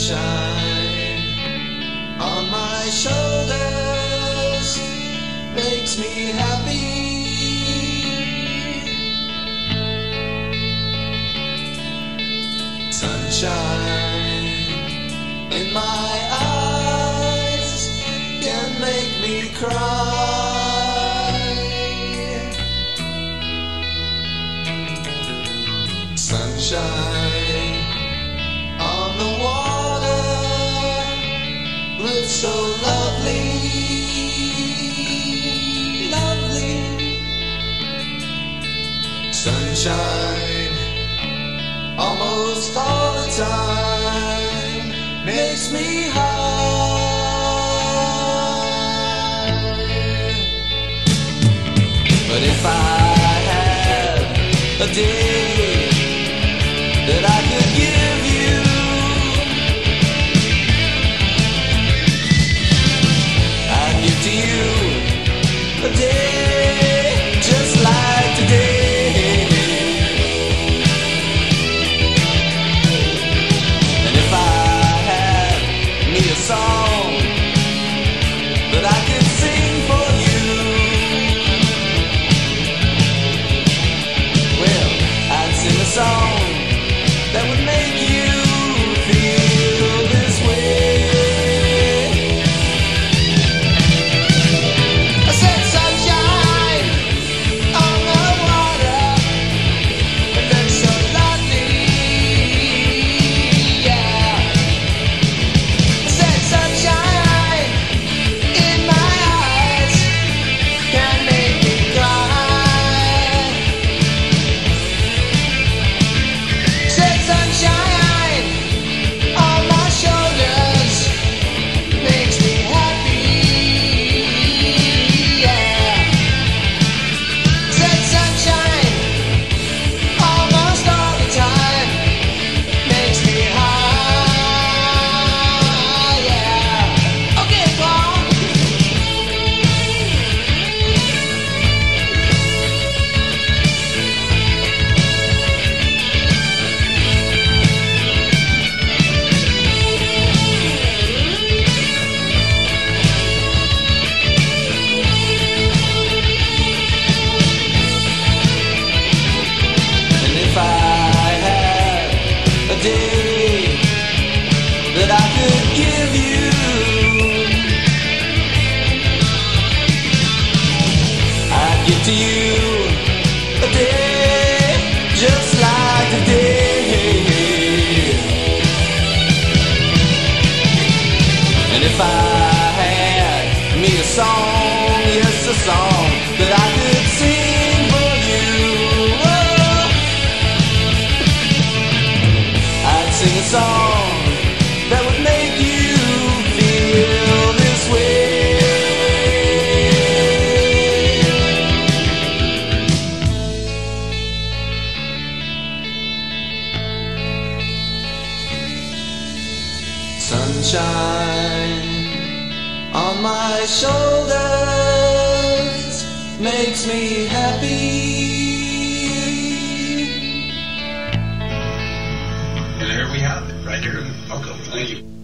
Sunshine on my shoulders makes me happy. Sunshine in my eyes can make me cry. Sunshine on the water looks so lovely, lovely. Sunshine almost all the time makes me high. But if I had a day that I could give you, I'd give to you a day just like today. Song that I could sing for you, well, I'd sing a song that would make you feel this way. I said sunshine on the water, it looks so lovely, yeah. Sunshine in my eyes can make me cry. Said sunshine on my shoulders makes me happy, yeah. Said sunshine almost all the time makes me high, yeah. Okay, Paul. And if I had a day that I could give you, I'd give to you a day just like today. And if I had me a song, yes, a song that I could sing for you, oh, I'd sing a song that would make you feel this way. Sunshine on my shoulders makes me happy. And there we have it, right here in Poco. Thank you.